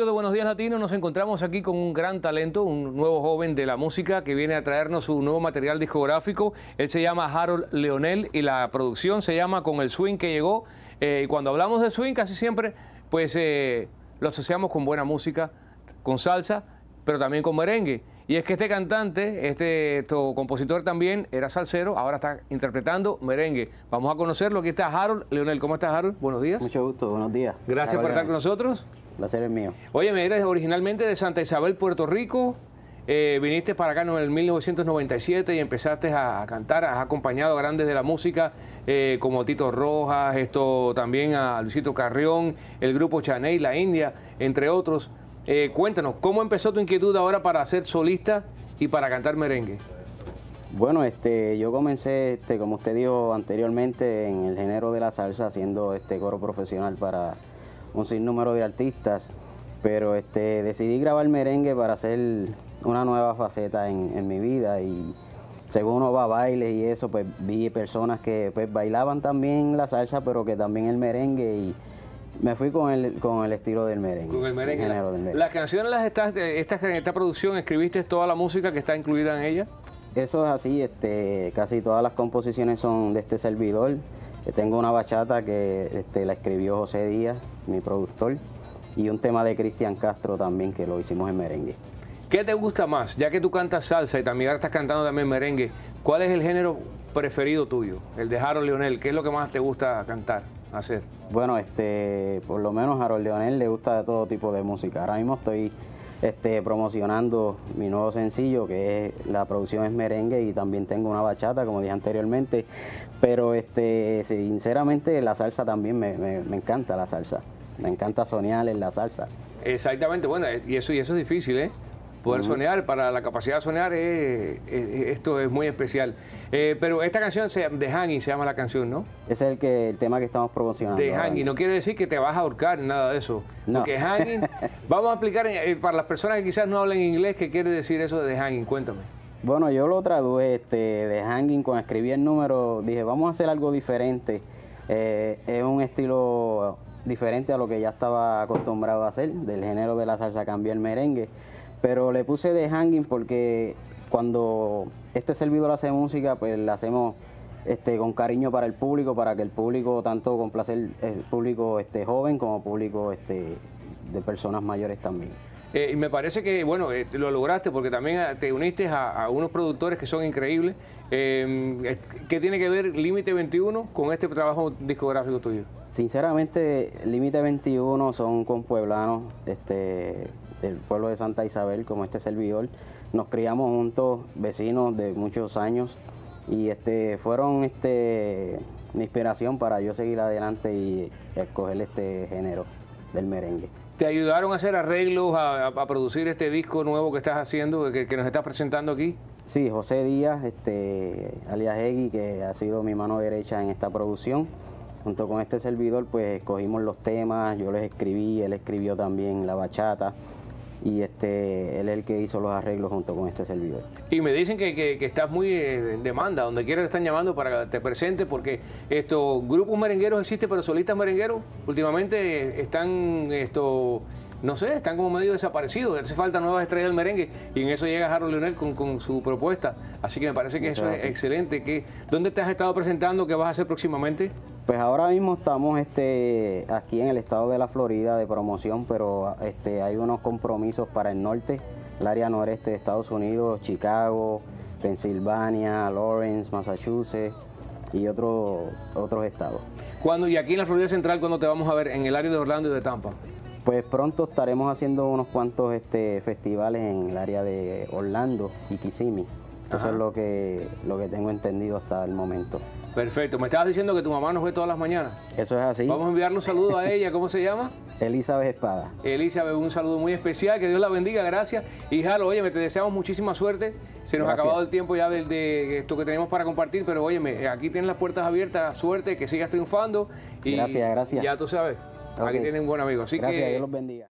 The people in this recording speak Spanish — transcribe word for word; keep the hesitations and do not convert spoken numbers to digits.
amigos de Buenos Días Latinos, nos encontramos aquí con un gran talento, un nuevo joven de la música que viene a traernos su nuevo material discográfico. Él se llama Harold Leonel y la producción se llama Con el Swing que Llegó. Eh, y cuando hablamos de swing casi siempre pues eh, lo asociamos con buena música, con salsa, pero también con merengue. Y es que este cantante, este esto, compositor también era salsero, ahora está interpretando merengue. Vamos a conocerlo. Aquí está Harold Leonel. ¿Cómo estás, Harold? Buenos días. Mucho gusto, buenos días. Gracias por estar con nosotros. El placer es mío. Oye, me eres originalmente de Santa Isabel, Puerto Rico. Eh, viniste para acá en el mil novecientos noventa y siete y empezaste a, a cantar. Has acompañado a grandes de la música eh, como Tito Rojas, esto también a Luisito Carrión, el grupo Chaney, La India, entre otros. Eh, cuéntanos, ¿cómo empezó tu inquietud ahora para ser solista y para cantar merengue? Bueno, este, yo comencé, este, como usted dijo anteriormente, en el género de la salsa, haciendo este coro profesional para un sinnúmero de artistas, pero este, decidí grabar merengue para hacer una nueva faceta en, en mi vida, y según uno va a bailes y eso, pues vi personas que pues, bailaban también la salsa, pero que también el merengue, y me fui con el, con el estilo del merengue. Con el merengue. El género La, del merengue. ¿Las canciones, las estás, esta, esta producción, escribiste toda la música que está incluida en ella? Eso es así, este, casi todas las composiciones son de este servidor. Tengo una bachata que este, la escribió José Díaz, mi productor, y un tema de Cristian Castro también, que lo hicimos en merengue. ¿Qué te gusta más? Ya que tú cantas salsa y también ahora estás cantando también merengue, ¿cuál es el género preferido tuyo? El de Harold Leonel, ¿qué es lo que más te gusta cantar, hacer? Bueno, este, por lo menos a Harold Leonel le gusta todo tipo de música. Ahora mismo estoy este, promocionando mi nuevo sencillo, que es, la producción es merengue, y también tengo una bachata, como dije anteriormente. Pero este, sinceramente la salsa también me, me, me encanta, la salsa. Me encanta soñar en la salsa. Exactamente, bueno, y eso, y eso es difícil, ¿eh? Poder uh-huh. soñar, para la capacidad de soñar, eh, eh, esto es muy especial. Eh, pero esta canción, se, The Hanging se llama la canción, ¿no? Ese es el, que, el tema que estamos promocionando. The Hanging, no quiere decir que te vas a ahorcar, nada de eso. No. Porque Hanging, vamos a explicar eh, para las personas que quizás no hablen inglés, ¿qué quiere decir eso de The Hanging? Cuéntame. Bueno, yo lo traduje, este, The Hanging, cuando escribí el número, dije, vamos a hacer algo diferente. Eh, es un estilo diferente a lo que ya estaba acostumbrado a hacer, del género de la salsa cambié el merengue, pero le puse The Hanging porque cuando este servidor hace música, pues la hacemos este, con cariño para el público, para que el público, tanto complacer el público este, joven como público este, de personas mayores también. Eh, y me parece que, bueno, eh, lo lograste porque también te uniste a, a unos productores que son increíbles. Eh, ¿Qué tiene que ver Límite veintiuno con este trabajo discográfico tuyo? Sinceramente, Límite veintiuno son compueblanos este, del pueblo de Santa Isabel, como este servidor. Nos criamos juntos, vecinos de muchos años, y este, fueron este, mi inspiración para yo seguir adelante y escoger este género del merengue. ¿Te ayudaron a hacer arreglos, a, a producir este disco nuevo que estás haciendo, que, que nos estás presentando aquí? Sí, José Díaz, este, alias Egui, que ha sido mi mano derecha en esta producción. Junto con este servidor, pues escogimos los temas, yo les escribí, él escribió también la bachata, y este, él es el que hizo los arreglos junto con este servidor. Y me dicen que, que, que estás muy en demanda, donde quiera te están llamando para que te presentes, porque estos grupos merengueros existen, pero solistas merengueros últimamente están, esto, no sé, están como medio desaparecidos. Hace falta nuevas estrellas del merengue, y en eso llega Harold Leonel con, con su propuesta. Así que me parece que eso, eso es así. Excelente. ¿Qué, ¿Dónde te has estado presentando? ¿Qué vas a hacer próximamente? Pues ahora mismo estamos este, aquí en el estado de la Florida de promoción, pero este, hay unos compromisos para el norte, el área noreste de Estados Unidos, Chicago, Pensilvania, Lawrence, Massachusetts y otro, otros estados. ¿Cuándo, y aquí en la Florida Central, cuándo te vamos a ver? ¿En el área de Orlando y de Tampa? Pues pronto estaremos haciendo unos cuantos este, festivales en el área de Orlando y Kissimmee. Eso Ajá. es lo que, lo que tengo entendido hasta el momento. Perfecto. Me estabas diciendo que tu mamá nos ve todas las mañanas. Eso es así. Vamos a enviarle un saludo a ella. ¿Cómo se llama? Elizabeth Espada. Elizabeth, un saludo muy especial. Que Dios la bendiga. Gracias. Y Harold, oye, te deseamos muchísima suerte. Se nos Gracias. ha acabado el tiempo ya de, de esto que tenemos para compartir, pero óyeme, aquí tienes las puertas abiertas. Suerte, que sigas triunfando. Y gracias, gracias. Ya tú sabes, okay. Aquí tienen un buen amigo. Así gracias, que... Dios los bendiga.